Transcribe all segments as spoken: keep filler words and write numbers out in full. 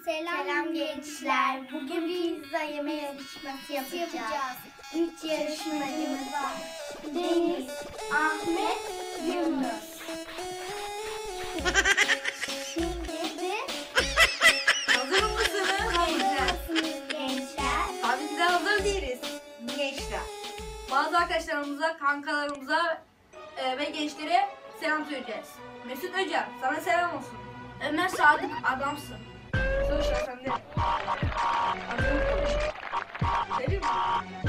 Selam, Selam gençler. Bugün pizza yeme yarışması yapacağız. yapacağız. Üç yarışmacımız var. Deniz, Ahmet, Yunus. Şimdi de hazır mısınız gençler? gençler? Tabii ki de hazır değiliz gençler. Bazı arkadaşlarımıza, kankalarımıza e, ve gençlere selam söyleyeceğiz. Mesut Öcer, sana selam olsun. Ömer Sadık, adamsın. Sonuçta sen de. Seveyim mi?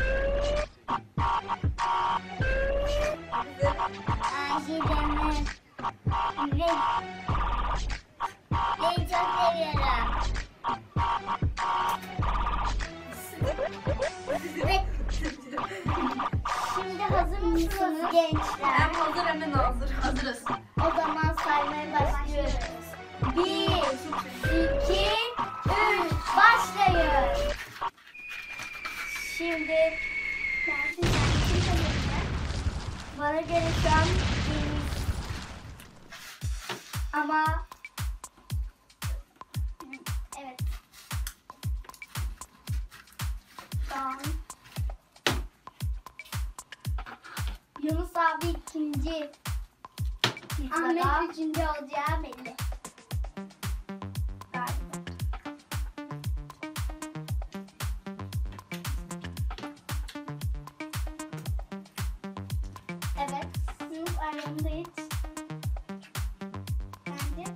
Ayşe Demir. Ve ben çok seviyorum. Ve şimdi hazır mısınız gençler? Hem hazır hem de nazır. Hazırız. O zaman saymaya başlıyoruz. Bir, iki, üç, başlayın. Şimdi ben size kim tanıyacağım? Bana göre şu an Deniz. Ama evet. Şu an Yunus abi ikinci. Ahmet üçüncü olacağı belli. Galiba. Evet. Yunus aramda hiç. Bence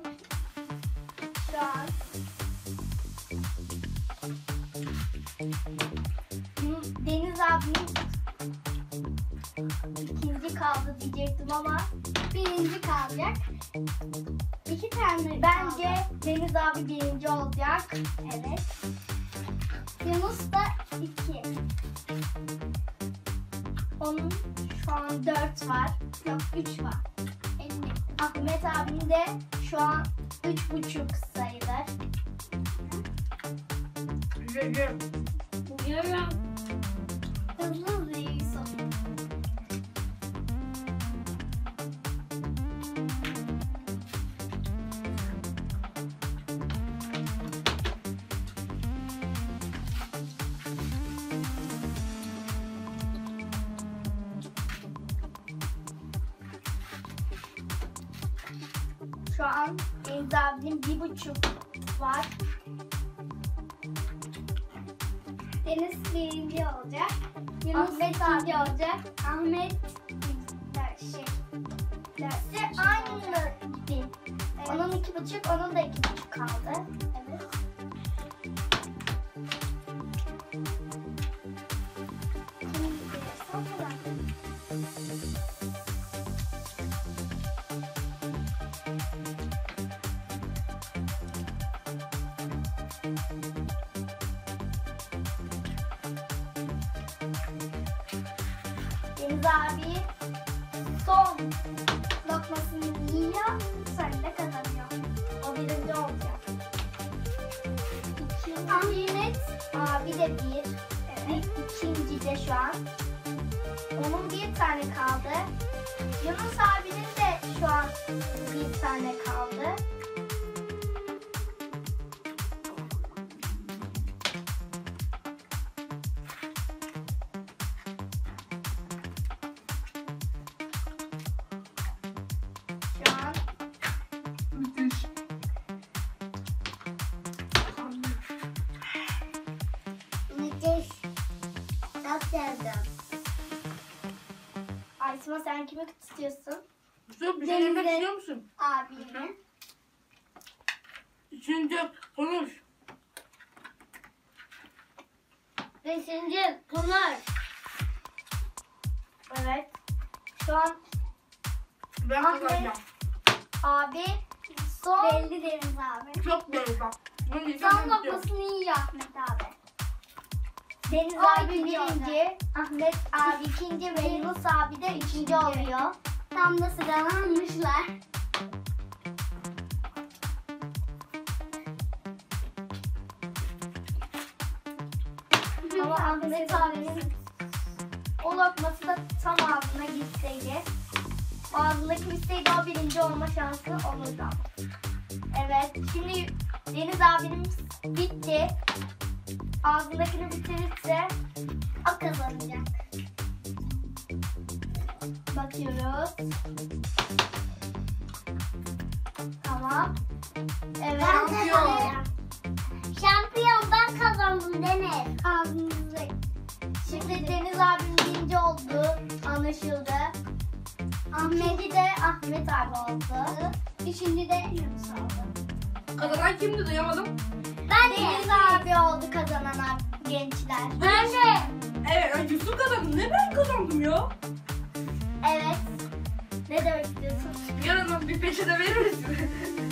şu an Deniz abinin ikinci kaldı diyecektim ama birinci kalacak. İki tane bence kaldı. Deniz abi birinci olacak. Evet. Yunus da iki. Onun şu an dört var. Yok üç var. elli. Ahmet abinin de şu an üç buçuk sayılır. Görüyorum. Buluyorum. Hızlı hızlı Yusuf. Şu an Deniz abinin bir buçuk var. Deniz birinci olacak. Yunus Ahmet ikinci olacak. Ahmet şey. Dersi aynı gibi. Evet. Onun iki buçuk, onun da iki buçuk kaldı. Evet. Deniz abi son lokmasını yiyor, sonra da kazanıyor. O birinci olacak. Ahmet abi de bir. Evet. İkinci de şu an. Onun bir tane kaldı. Yunus abinin de şu an bir tane kaldı. Müthiş. Çok sevdim. Aysima sen kimi tutuyorsun? Yusuf, bir şey yemek istiyor musun? Abimi. Üçüncü, konuş. Beşinci Pınar. Evet. Şu an Ben Ahmet. kazanacağım. abi son. Belli Deniz abi. Çok belli bak. Bunu Son yiyeceğim, istiyorum. lokmasını yiyor Ahmet abi. Deniz Ay, abi birinci, Ahmet abi ikinci ve Yunus abi de üçüncü oluyor. Tam da sıralanmışlar. Ama Ahmet abinin o lokması da tam ağzına gitseydi, ağzındaki gitseydi o birinci olma şansı olurdu. Evet, şimdi Deniz abinin bitti. Ağzındakini bitirirse o kazanacak. Bakıyoruz. Tamam. Evet. Şampiyon. Şampiyon ben kazandım Deniz. Ağzınızı. Şimdi Deniz abim birinci oldu. Anlaşıldı. Ahmet'i de Ahmet abi oldu. Üçüncü de Yunus oldu. Kazanan kimdi duyamadım. Ben Deniz abi oldu kazanan abi, gençler. Ben de. Evet ay Yusuf kazandı. Ne ben kazandım ya? Evet. Ne demek istiyorsun? Yarın bir peşine verir misin?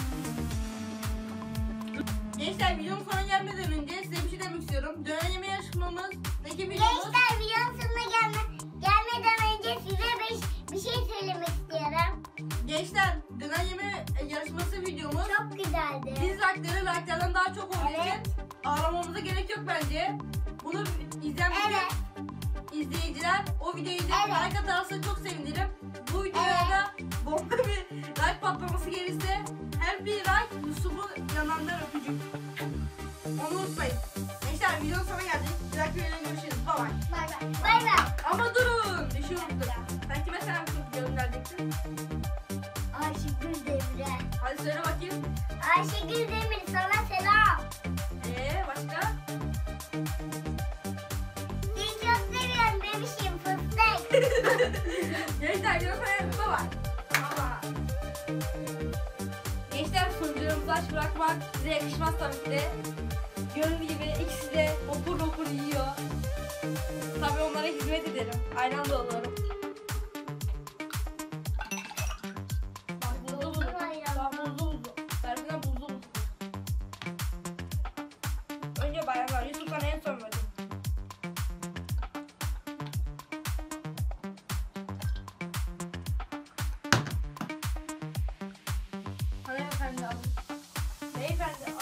Gençler videonun sonuna gelmeden önce size bir şey demek istiyorum. Dönen yemeği yarışmamızdaki videomuz... Gençler videonun sonuna gelme, gelmeden önce size bir, bir şey söylemek istiyorum. Gençler dönen yemeği yarışması videomuz... Çok güzeldi. Dislike'ları like'lardan daha çok olduğu Evet. için ağlamamıza gerek yok bence. Bunu izleyen bütün Evet. izleyiciler o videoyu izleyip Evet. like atarsa çok sevinirim. Bu videoya Evet. da bomba bir like patlaması gelirse her bir like Yusuf'un yanağından öpücük. Onu unutmayın. Gençler videonun sonuna geldik. Bir dahaki videoda görüşürüz. Bye bye. Bay bay. Bay bay. Ama durun. Bir şey unuttum. Sen kime selam gönderdin? Ayşegül Demir'e. Hadi söyle bakayım. Ayşegül Demir sana selam. Eee başka? Seni çok seviyorum bebişim fıstık. Gençler videonun sonuna geldik. Bye bye. Bye bye. Gençler sunucularımızı aç bırakmak size yakışmaz tabii ki de. Gördüğünüz gibi ikisi de okur okur yiyor. Tabii onlara hizmet ederim. Aynı anda olurum. Bak buzlu buzlu. Bak buzlu buzlu. Berfi'den buzlu buzlu. Önce bayanlar. Yusuf sana en son verdim. Hanımefendi abi. Beyefendi.